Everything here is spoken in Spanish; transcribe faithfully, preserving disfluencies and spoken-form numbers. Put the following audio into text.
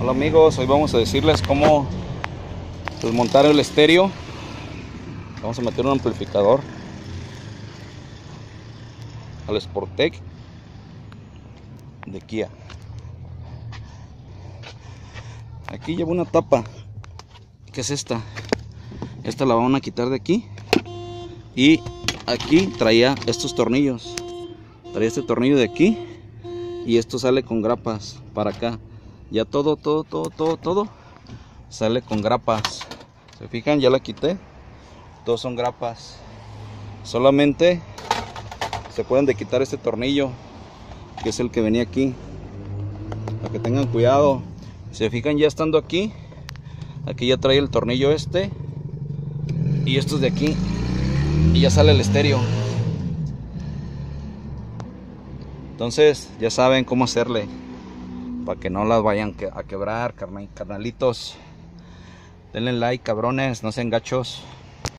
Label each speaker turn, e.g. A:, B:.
A: Hola amigos, hoy vamos a decirles cómo desmontar el estéreo. Vamos a meter un amplificador al Sportec de Kia. Aquí lleva una tapa, que es esta. Esta la van a quitar de aquí. Y aquí traía estos tornillos. Traía este tornillo de aquí. Y esto sale con grapas para acá. Ya todo, todo, todo, todo, todo sale con grapas. Se fijan, ya la quité. Todos son grapas. Solamente se pueden de quitar este tornillo, que es el que venía aquí. Para que tengan cuidado. Se fijan, ya estando aquí, aquí ya trae el tornillo este. Y estos de aquí. Y ya sale el estéreo. Entonces ya saben cómo hacerle para que no las vayan a quebrar, carnalitos. Denle like, cabrones, no sean gachos.